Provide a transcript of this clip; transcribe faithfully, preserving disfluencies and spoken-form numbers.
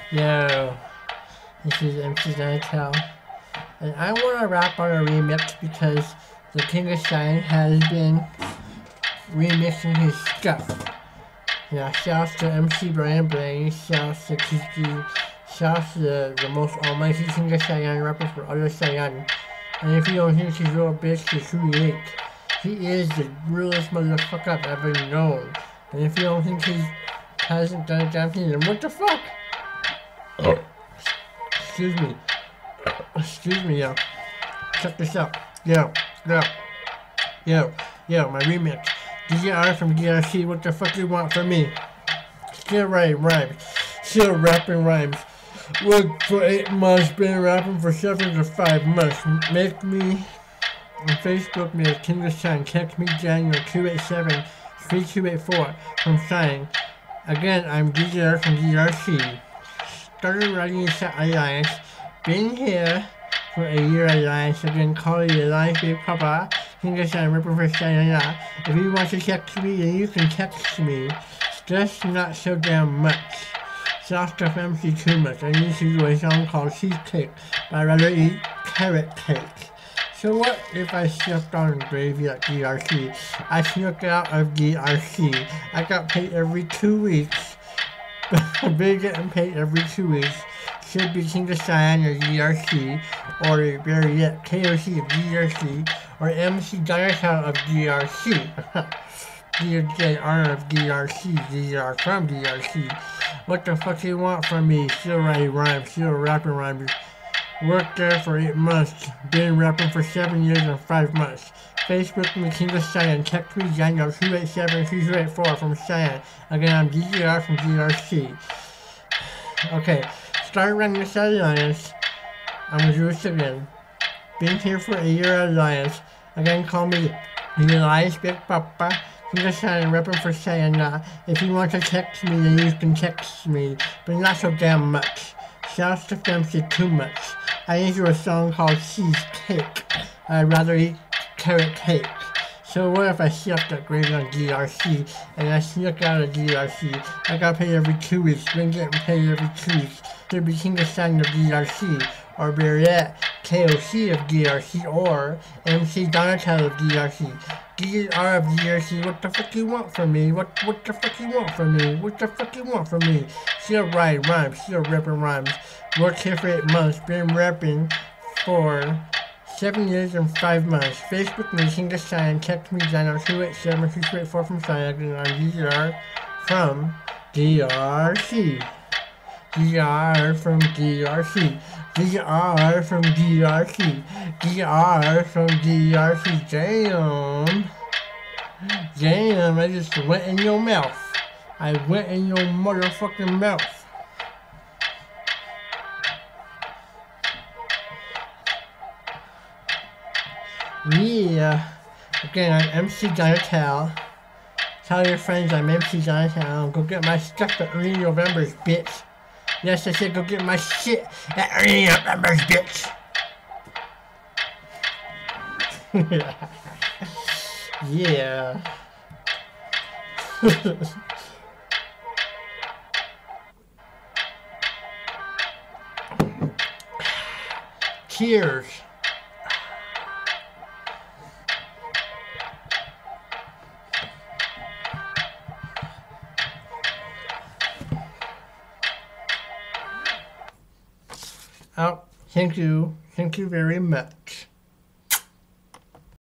Yo, this is M C Donatello, and I want to rap on a remix because the King of Shine has been remixing his stuff. Yeah, shouts to M C Brian Blaine, shouts to Kiki, shouts to the, the most almighty King of Cheyenne rapper for other Cheyenne. And if you don't think he's a real bitch, he's who he ain't. He is the realest motherfucker I've ever known. And if you don't think he hasn't done a damn thing, then what the fuck? Oh. Excuse me. Excuse me, yo. Check this out. Yo, yo. Yo, yo, my remix. D J R from D R C, what the fuck you want from me? Still writing rhymes. Still rapping rhymes. Worked for eight months, been rapping for seven to five months. Make me on Facebook, me a King of Shine. Text me Daniel two eight seven, three two eight four from Shine. Again, I'm D J R from D R C. Started writing this Alliance. Been here for a year Alliance. Again, call it Alliance Big Papa. King of Shine, ripping for Shine. If you want to text me, then you can text me. Just not so damn much. Shouts to M C too much. I need to do a song called Cheesecake, but I'd rather eat carrot cake. So what if I stepped on gravy at D R C? I snuck out of D R C. I got paid every two weeks. I've been getting paid every two weeks. Should be King of Cheyenne or D R C, or better yet, K O C of D R C, or M C Donatello of D R C. D J R of D R C, D R from D R C. What the fuck you want from me? Still writing rhymes, still rapping rhymes. Worked there for eight months. Been rapping for seven years and five months. Facebook me King of Cheyenne. Text me Daniel two eight seven, three two eight four from Cheyenne. Again, I'm D J R from D R C. Okay, started running this Alliance. I'm gonna do this again. Been here for a year Alliance. Again, call me the Alliance Big Papa. King of Cheyenne, rapping for Cheyenne. If you want to text me, then you can text me, but not so damn much. Shouts to Femsy too much. I need to do a song called Cheesecake. I'd rather eat carrot cake. So what if I stuffed that gravy on D R C and I snuck out of D R C? I got paid every two weeks. Been getting paid every two weeks. Should be King of Shine of D R C, or better yet, K O C of D R C, or M C Donatello of D R C. D R of D R C, what the fuck you want from me? What what the fuck you want from me? What the fuck you want from me? Still writing rhymes, still ripping rhymes. Worked here for eight months, been rapping for seven years and five months. Facebook me, King of Shine, text me Daniel two eight seven, three two eight four from Shine. Again, I'm D J R from D R C. D R from D R C. D R from D R C. D R from D R C. Damn. Damn, I just went in your mouth. I went in your motherfucking mouth. Yeah. Again, I'm M C Donatello. Tell your friends I'm M C Donatello. Go get my stuff at Arena November's, bitch. Yes, I said go get my shit at Arena November's, bitch. Yeah. Cheers. Oh, thank you. Thank you very much.